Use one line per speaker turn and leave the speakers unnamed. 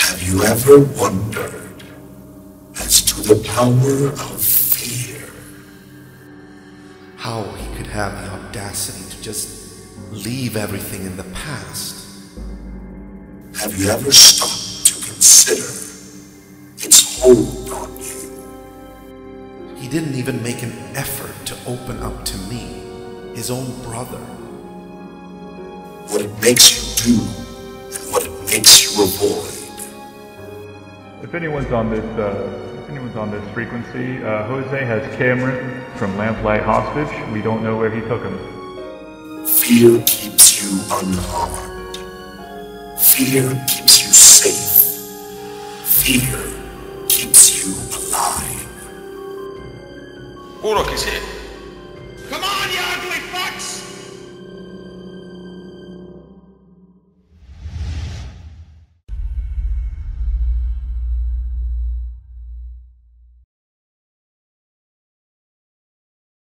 Have you ever wondered as to the power of fear?
How he could have the audacity to just leave everything in the past.
Have you ever stopped to consider its hold on you?
He didn't even make an effort to open up to me, his own brother.
What it makes you do and what it makes you avoid.
If anyone's on this frequency, Jose has Cameron from Lamplight hostage. We don't know where he took him.
Fear keeps you unharmed. Fear keeps you safe. Fear keeps you alive.
Juro que sí.